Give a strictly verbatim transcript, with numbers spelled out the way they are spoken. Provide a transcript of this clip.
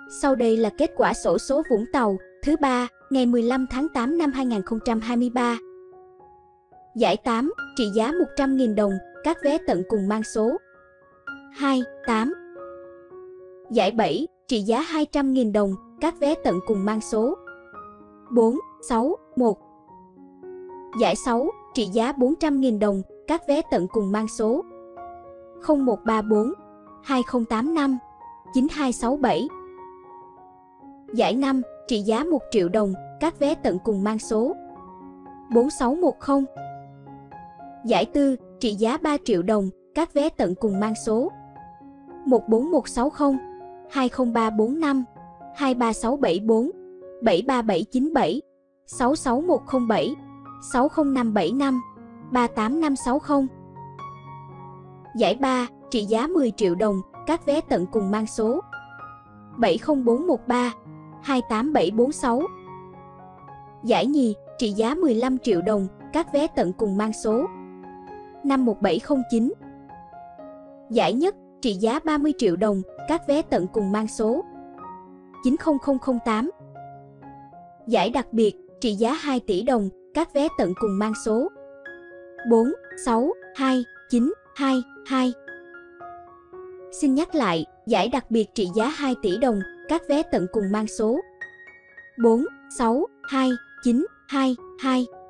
Sau đây là kết quả xổ số Vũng Tàu thứ ba, ngày mười lăm tháng tám năm hai nghìn không trăm hai mươi ba. Giải tám, trị giá một trăm nghìn đồng, các vé tận cùng mang số hai, tám. Giải bảy, trị giá hai trăm nghìn đồng, các vé tận cùng mang số bốn, sáu, một. Giải sáu, trị giá bốn trăm nghìn đồng, các vé tận cùng mang số không một ba bốn, hai không tám năm, chín hai sáu bảy. Giải năm, trị giá một triệu đồng, các vé tận cùng mang số bốn sáu một không. Giải tư, trị giá ba triệu đồng, các vé tận cùng mang số một bốn một sáu không, hai không ba bốn năm, hai ba sáu bảy bốn, bảy ba bảy chín bảy, sáu sáu một không bảy, sáu không năm bảy năm, ba tám năm sáu không. Giải ba, trị giá mười triệu đồng, các vé tận cùng mang số bảy không bốn một ba, hai tám bảy bốn sáu. Giải nhì, trị giá mười lăm triệu đồng, các vé tận cùng mang số năm một bảy không chín. Giải nhất, trị giá ba mươi triệu đồng, các vé tận cùng mang số chín không không không tám. Giải đặc biệt, trị giá hai tỷ đồng, các vé tận cùng mang số bốn sáu hai chín hai hai. Xin nhắc lại, giải đặc biệt trị giá hai tỷ đồng, các vé tận cùng mang số bốn sáu hai chín hai hai.